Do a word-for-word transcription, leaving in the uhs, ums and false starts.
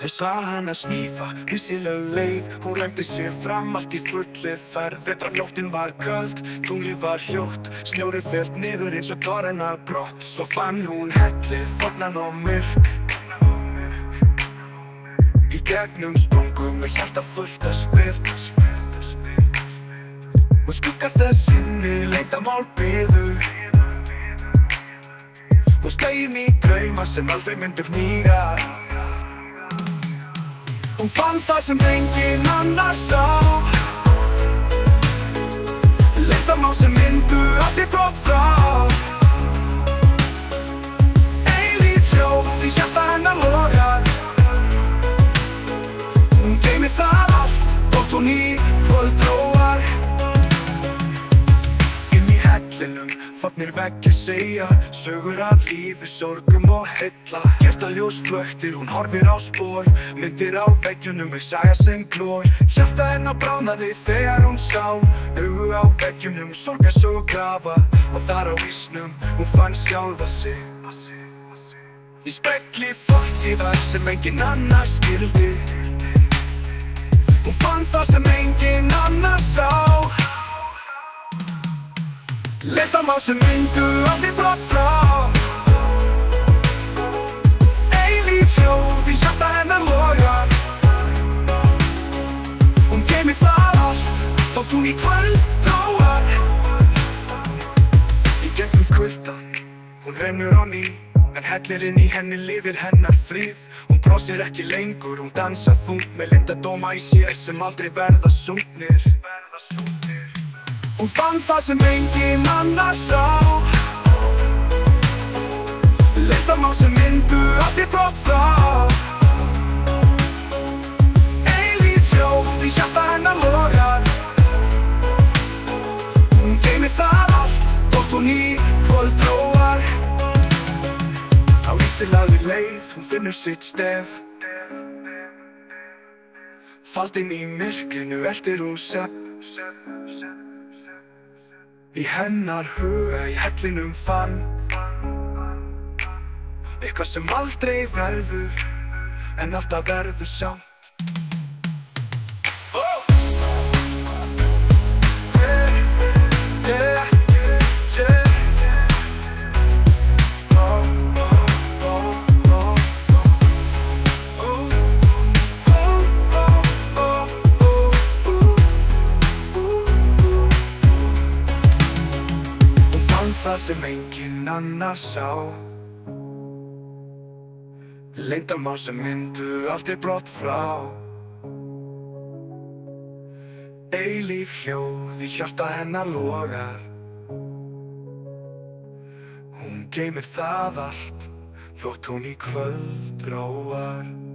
En saga hennar svífa, vissuleg leið. Hún ræmdi sig fram, allt í fulli ferð. Vetrarnóttin var köld, tunglið var hljótt. Snjórinn féll niður eins og tár hennar brott. Svo fann hún helli, fornan og myrk. Í gegnum sprungum með hjarta fullt að spyrk. Og skuggar þess inni leyndarmál biðu. Og slegin í drauma sem aldrei myndu hníga. Hún fann það sem enginn annar sá. Leyndarmál sem myndu aldrei brott frá. Eilíf hljóð í hjarta hennar logar. Hún geymir það allt, þótt hún í kvöld róar. Inn í hellinum, fágnir veggir segja sögur af lífi, sorgum og heilla. Hjartaljós flöktir, hún horfir á spor. Myndir á veggjunum með saga sem glór. Hjarta hennar bráðnaði þegar hún sá augu á veggjunum, sorgarsögu grafa. Og þar á ísnum, hún fann sjálfa sig. Í spegli fortíðar sem enginn annar skildi. Hún fann það sem enginn annar sá. Leyndarmál sem myndu aldrei brott frá. Eilíf hljóð í hjarta hennar logar. Hún geymir það allt, þótt hún í kvöld róar. Í gegnum kuldann, hún rennur á ný. En hellirinn í henni lifir hennar frið. Hún brosir ekki lengur, hún dansar þungt. Með leyndardóma í sér sem aldrei verða sungnir. Hún fann það sem enginn annar sá. Leyndarmál sem myndu aldrei brott frá. Eilíf hljóð í hjarta hennar logar. Hún geymir það allt, þótt hún í kvöld róar. Á ísilagðri leið, hún finnur sitt stef. Faldinn í myrkrinu eltir hún svefn. Í hennar huga í hellinum fann eitthvað sem aldrei verður, en alltaf verður samt. Það sem enginn annar sá. Leyndarmál sem myndu aldrei brott frá. Eilíf hljóð í hjarta hennar logar. Hún geymir það allt, þótt hún í kvöld róar.